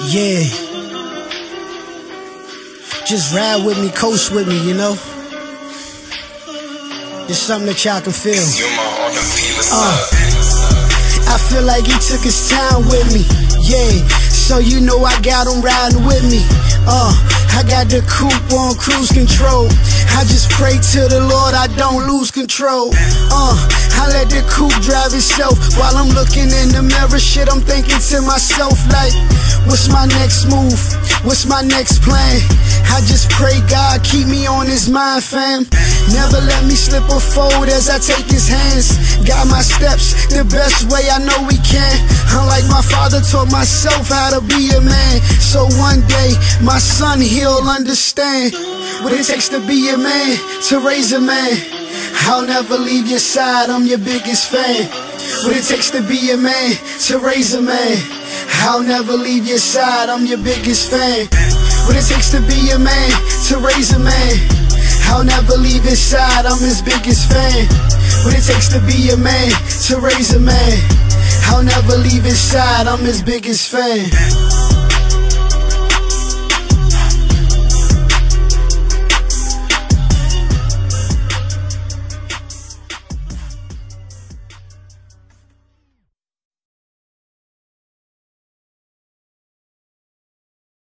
Yeah. Just ride with me, coast with me, you know? Just something that y'all can feel. I feel like he took his time with me, yeah. So you know I got him riding with me. I got the coupe on cruise control. I just pray to the Lord I don't lose control. I let the coupe drive itself while I'm looking in the mirror. Shit, I'm thinking to myself like, what's my next move? What's my next plan? I just pray God keep me on his mind, fam. Never let me slip or fold as I take his hands. Got my steps the best way I know we can. Unlike my father taught myself how to be a man. So one day my son, he'll understand what it takes to be a man, to raise a man. I'll never leave your side, I'm your biggest fan. What it takes to be a man, to raise a man. I'll never leave your side, I'm your biggest fan. What it takes to be a man, to raise a man. I'll never leave his side, I'm his biggest fan. What it takes to be a man, to raise a man. I'll never leave his side, I'm his biggest fan.